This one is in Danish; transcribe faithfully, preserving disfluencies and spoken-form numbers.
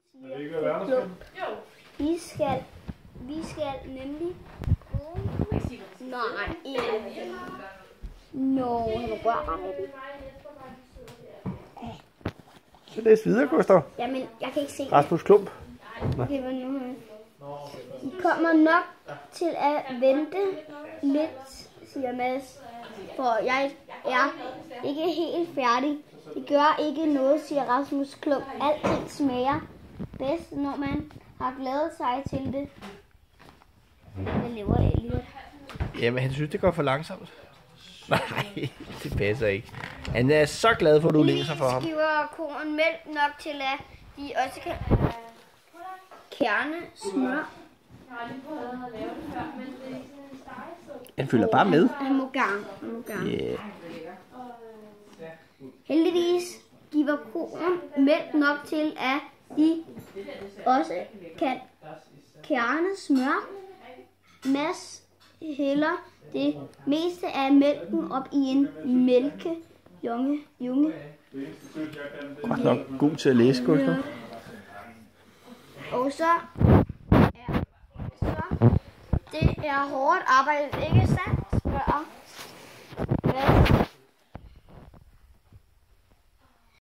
siger Klump. Vi skal, vi skal nemlig nej, ikke. Nå, han rører med den. Så læs videre, Gustav. Jamen, jeg kan ikke se Rasmus Klump. det. Var nu her. I kommer nok til at vente lidt, siger Mads. For jeg er ikke helt færdig. Det gør ikke noget, siger Rasmus Klump. Alting smager bedst, når man har glædet sig til det. Hvad lever Elliot? Jamen, han synes, det går for langsomt. Nej, det passer ikke. Han er så glad for, at du læser for ham. Vi giver koen mælk nok til, at de også kan kerne smør. Han følger bare med. Han må gang. Han må gang. Yeah. Heldigvis giver koen mælk nok til, at de også kan kerne smør. Mads hælder det meste af mælken op i en mælkejunge. Junge. Godt nok god til at læse, Gustav. Og så er, så det er hårdt arbejde, ikke sandt, spørger Mads.